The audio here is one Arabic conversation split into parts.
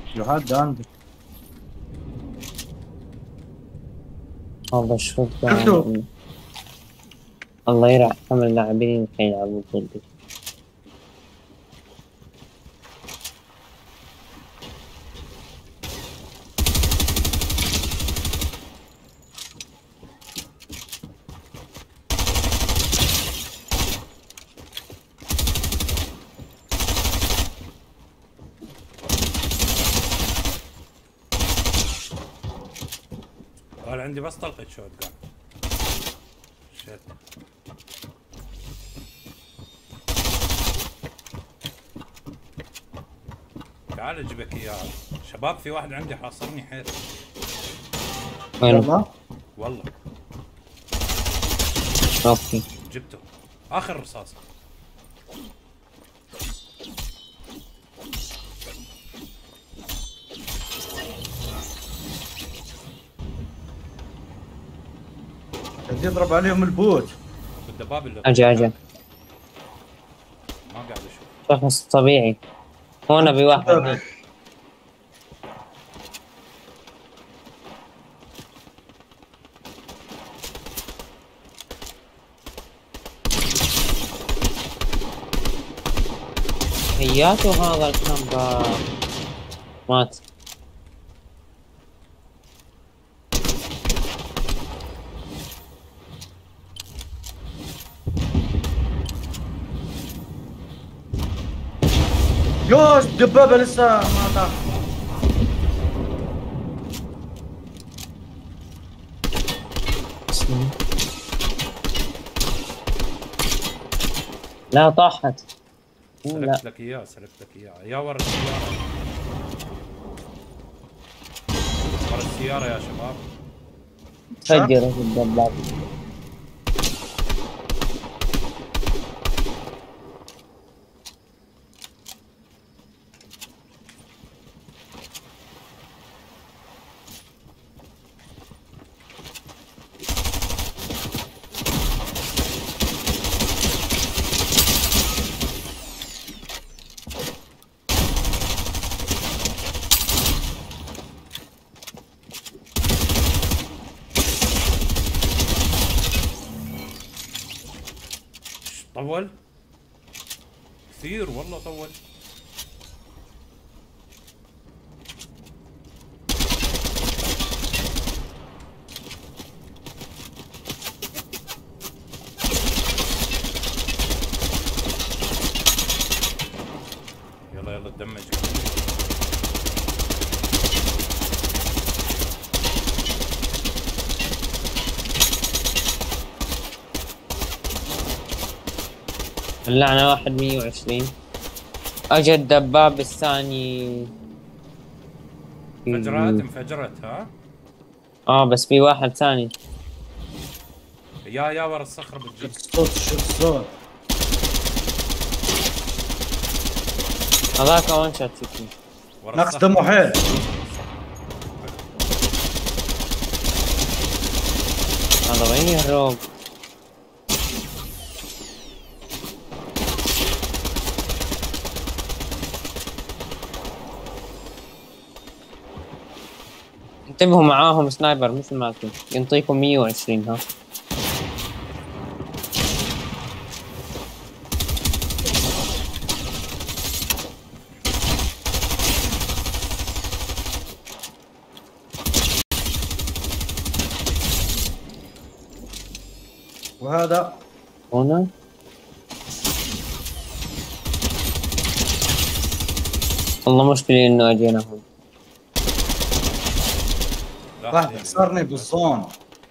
جهاد عندك. هذا الشوط شفتوا؟ الله يرحم اللاعبين اللي يلعبوا ضدي. قال عندي بس طلقة شوت قال شيت. تعال اجيبك اياه شباب. في واحد عندي حاصرني حيل وين؟ والله. اوكي جبته اخر رصاصة. بدي يضرب عليهم البوت. بالدباب اللي اجي ما قاعد اشوف. شخص طبيعي. هون بواحد. هياته هذا الكامبا مات. يوش دبابة لسه ما طاح. لا طاحت. لا سلكت لك اياه يا ورا السيارة. ورا السيارة يا شباب. فجرت الدبابة. طول كثير والله طول. يلا يلا تدمج. اللعنة 120. اجى الدباب الثاني. انفجرت ها. بس في واحد ثاني. يا ورا الصخرة بتجي. شوف الصوت. هذاك وان شات شفتني. نقص دمه حيل. هذا وين يهرب؟ انتبهوا معاهم سنايبر مثل ما كنت ينطيكم 120 ها. وهذا هنا والله مشكلة انه اجينا هون. واحد حصرني بالصون.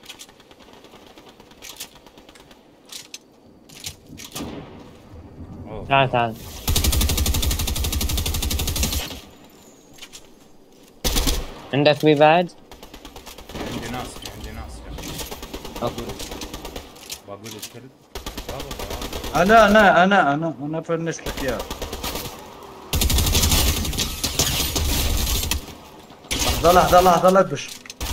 تعال تعال. عندك بي بعد؟ عندي ناس اوكي. بقول الكل. انا فنش لك اياه. لحظة لا تبش.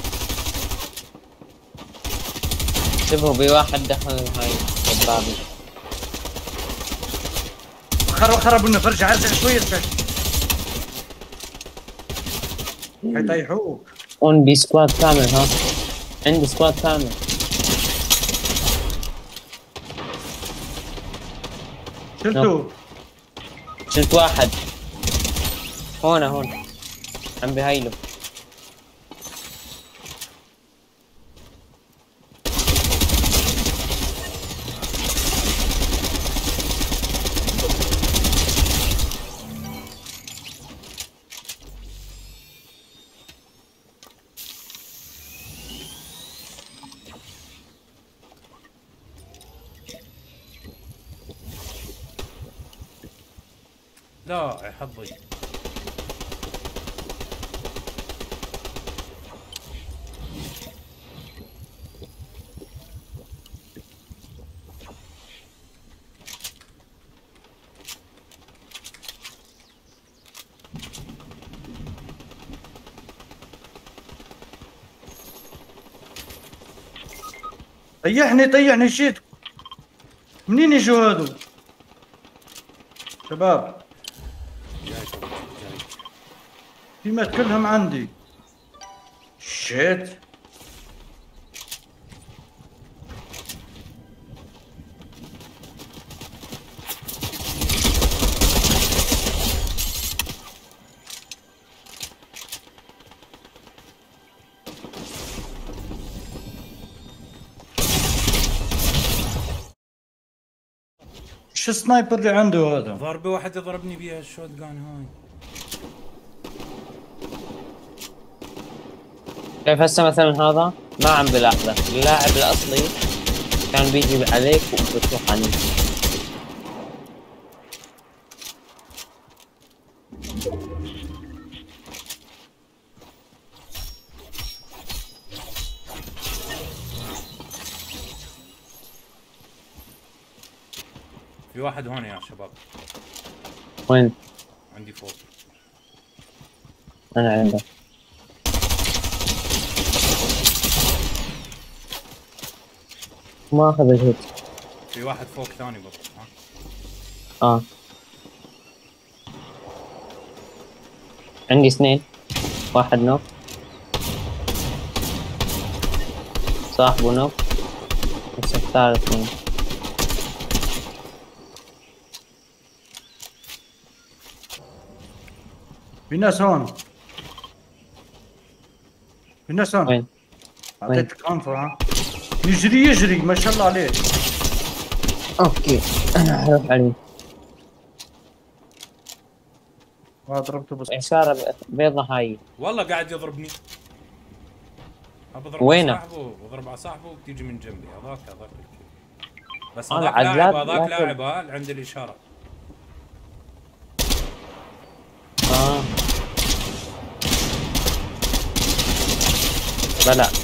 انتبهوا بواحد دخل هاي البابي. خرب انه برجع ارجع شوي ارجع. حيطيحوك. اون بي سكواد كامل ها. عندي سكواد كامل. شلتوه. شلت واحد. هون عم بهيلو. لا يا حظي. طيحني شيت. منين يجوا هادو؟ شباب جاي جاي. في مات كلهم عندي. شيت. شو السنايبر اللي عنده هذا؟ ضربة واحد يضربني بيها الشوت جان هاي. شايف هسه مثلا هذا ما عم بلاحظه، اللاعب الاصلي كان بيجي عليك وبتروح عليه. في واحد هون يا شباب. وين؟ عندي فوق. انا عندك. ما اخذ الهيت. في واحد فوق ثاني بس ها. عندي اثنين. واحد نوك. صاحبه نوك. بس الثالث مين؟ في ناس هون. وين؟ اعطيتك انفر ها. يجري ما شاء الله عليه. اوكي انا حروح عليه. ما ضربته بس. اشارة بيضة هاي. والله قاعد يضربني. بضرب وينه؟ على صاحبه بضرب على صاحبه وبتيجي من جنبي. هذاك بس أنا هذاك عزلات لاعب هذاك لكن- لاعب ها عند الاشاره. بلا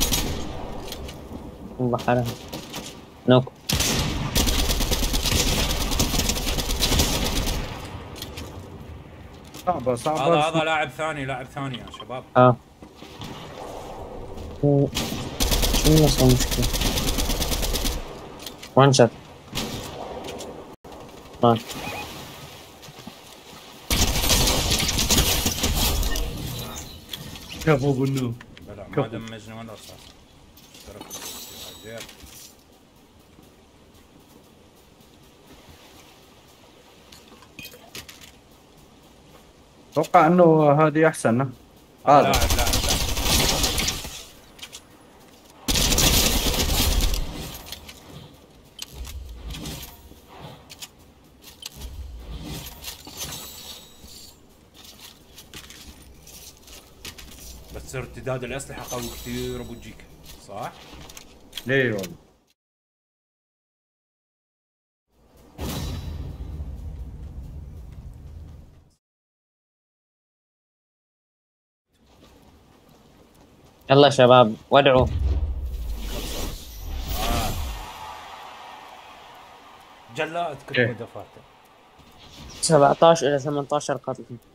بحرها نوك. صعبة. هذا لاعب ثاني يا شباب. شو صار مشكلة؟ وان شوت. كفو بالنوب. بلا ما دمجنا ولا رصاص. اتوقع انه هذه احسن. هذا لاعب بس ارتداد الاسلحه قوي كثير ابو جيك صح؟ ليه والله. يلا شباب ودعوا. جلاد كل إيه. دفعته 17 إلى 18 قتل.